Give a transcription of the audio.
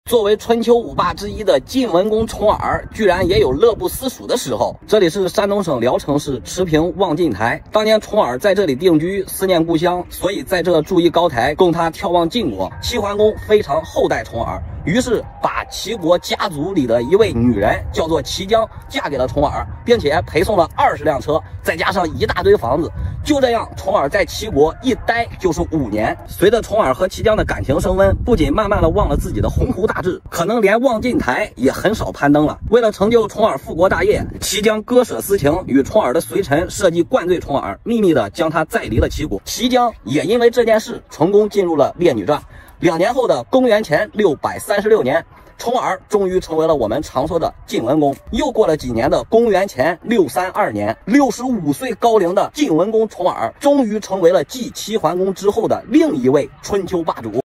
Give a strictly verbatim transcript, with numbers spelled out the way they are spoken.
作为春秋五霸之一的晋文公重耳，居然也有乐不思蜀的时候。这里是山东省聊城市持平望晋台，当年重耳在这里定居，思念故乡，所以在这筑一高台，供他眺望晋国。齐桓公非常厚待重耳，于是把齐国家族里的一位女人叫做齐姜嫁给了重耳，并且陪送了二十辆车，再加上一大堆房子。就这样，重耳在齐国一待就是五年。随着重耳和齐姜的感情升温，不仅慢慢的忘了自己的鸿鹄大志，可能连望晋台也很少攀登了。为了成就重耳复国大业，齐姜割舍私情，与重耳的随臣设计灌醉重耳，秘密的将他载离了齐国。齐姜也因为这件事成功进入了《列女传》。两年后的公元前六百三十六年，重耳终于成为了我们常说的晋文公。又过了几年的公元前六三二年，六十五岁高龄的晋文公重耳终于成为了继齐桓公之后的另一位春秋霸主。